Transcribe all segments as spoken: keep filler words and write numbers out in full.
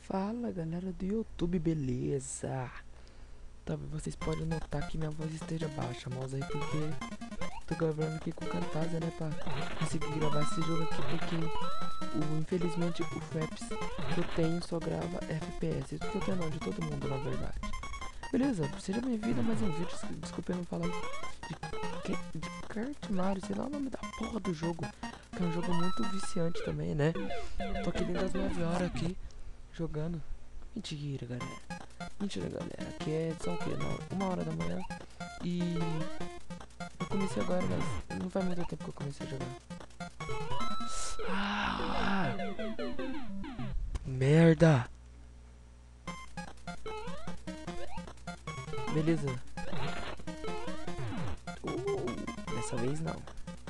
Fala galera do YouTube, beleza? Talvez vocês podem notar que minha voz esteja baixa, mas aí porque tô gravando aqui com Camtasia, né, pra conseguir gravar esse jogo aqui, porque o, infelizmente o Fraps que eu tenho só grava F P S, isso que eu tenho não, de todo mundo na verdade. Beleza, seja bem-vindo a mais um vídeo, desculpa eu não falar de, de Kart Mario, sei lá o nome da porra do jogo, que é um jogo muito viciante também, né? Tô aqui dentro das nove horas aqui, jogando. Mentira, galera. Mentira, galera. Aqui é, são o que? Uma hora da manhã. E eu comecei agora, mas não faz muito tempo que eu comecei a jogar. Ah! Merda! Beleza. Uh, dessa vez não.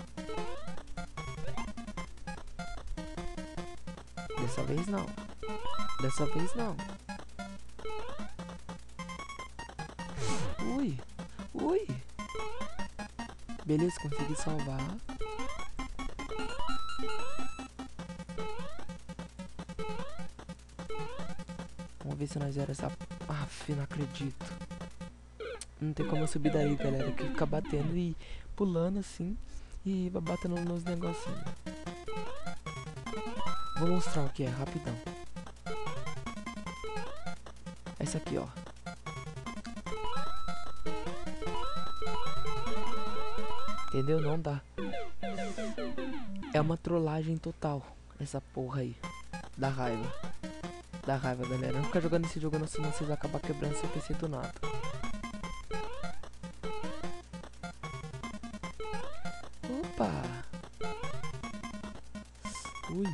Dessa vez não. Dessa vez não. Ui. Ui. Beleza, consegui salvar. Vamos ver se nós zera essa... Aff, não acredito. Não tem como eu subir daí, galera. Que fica batendo e pulando assim. E vai batendo nos negocinhos. Vou mostrar o que é, rapidão. Essa aqui, ó. Entendeu? Não dá. É uma trollagem total. Essa porra aí. Dá raiva. Dá raiva, galera. Não ficar jogando esse jogo, não, senão vocês vão acabar quebrando seu P C do nada. Opa! Ui.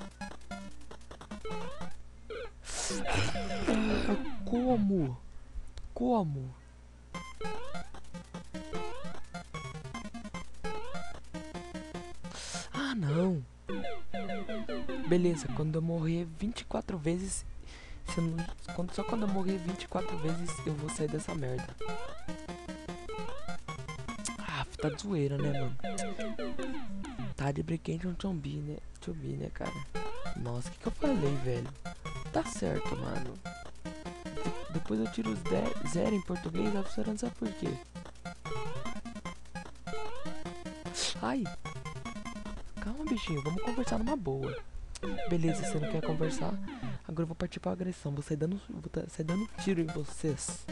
Ah, como? Como? Ah, não. Beleza, quando eu morrer vinte e quatro vezes, se eu não, quando, só quando eu morrer vinte e quatro vezes eu vou sair dessa merda. Ah, tá de zoeira, né, mano? Tá de brinquedo um zumbi, né? Zumbi, né, cara? Nossa, o que que eu falei, velho? Tá certo, mano. De depois eu tiro os zero em português, a professora não sabe por quê. Ai! Calma, bichinho, vamos conversar numa boa. Beleza, você não quer conversar? Agora eu vou partir pra agressão. Vou sair dando, vou tá, sair dando tiro em vocês.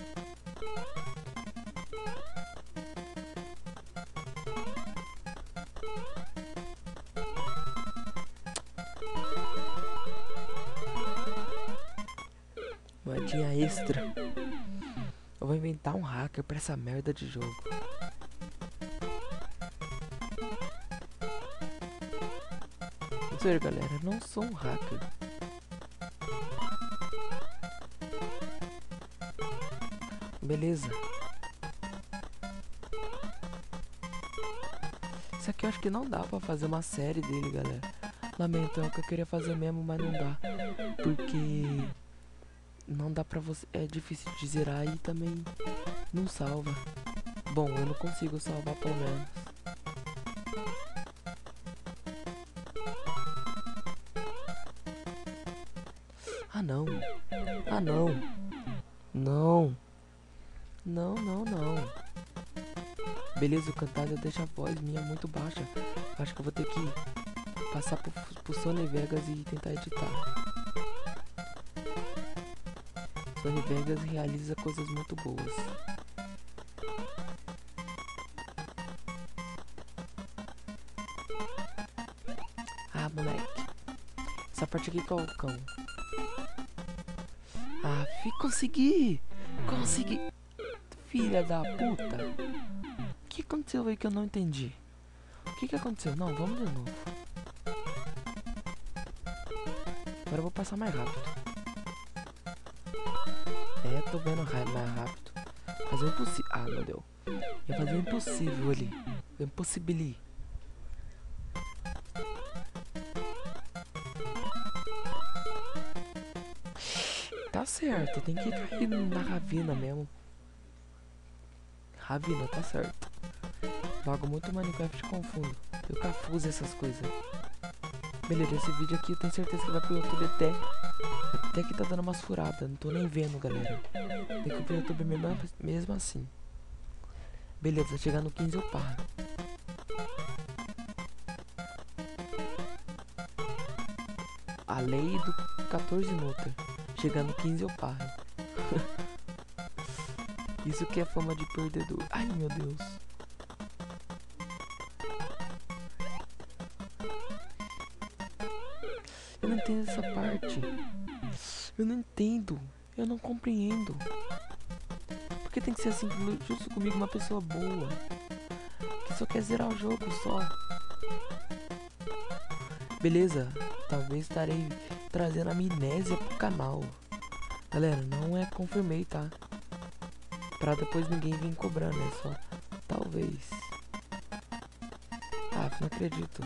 Moedinha extra. Eu vou inventar um hacker pra essa merda de jogo. Sério, galera, eu não sou um hacker. Beleza. Isso aqui eu acho que não dá pra fazer uma série dele, galera. Lamento, é o que eu queria fazer mesmo, mas não dá. Porque não dá pra você... É difícil de zerar e também não salva. Bom, eu não consigo salvar pelo menos. Ah, não. Ah, não. Não. Não, não, não. Beleza, o Camtasia deixa a voz minha muito baixa. Acho que eu vou ter que passar pro, pro Sony Vegas e tentar editar. Sony Vegas realiza coisas muito boas. Ah, moleque. Essa parte aqui qual é o cão? Ah, fi, consegui! Consegui! Filha da puta! O que aconteceu aí que eu não entendi? O que que aconteceu? Não, vamos de novo. Agora eu vou passar mais rápido. É, tô vendo mais rápido. Fazer o impossível. Ah, não deu. Ia fazer o impossível ali. O impossibili. Tá certo, tem que cair na ravina mesmo. Ravina, tá certo. Jogo muito Minecraft, confundo. Eu cafuso essas coisas. Beleza, esse vídeo aqui eu tenho certeza que vai pro YouTube até Até que tá dando umas furadas, não tô nem vendo, galera. Tem que ir pro YouTube mesmo, mesmo assim. Beleza, chegando no quinze eu paro. A lei do quatorze nota. Chegando no quinze eu paro. Isso que é fama de perdedor. Ai, meu Deus. Eu não entendo essa parte. Eu não entendo. Eu não compreendo. Por que tem que ser assim justo comigo, uma pessoa boa? Que só quer zerar o jogo só. Beleza. Talvez estarei trazendo amnésia pro canal. Galera, não é confirmei, tá? Pra depois ninguém vir cobrando, é só talvez. Ah, não acredito.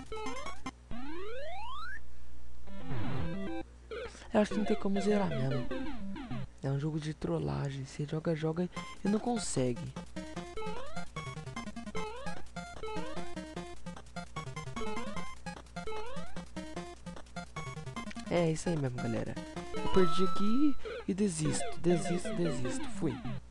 Eu acho que não tem como zerar mesmo. É um jogo de trollagem. Você joga, joga e não consegue. É isso aí mesmo, galera. Eu perdi aqui e desisto, desisto, desisto. Fui.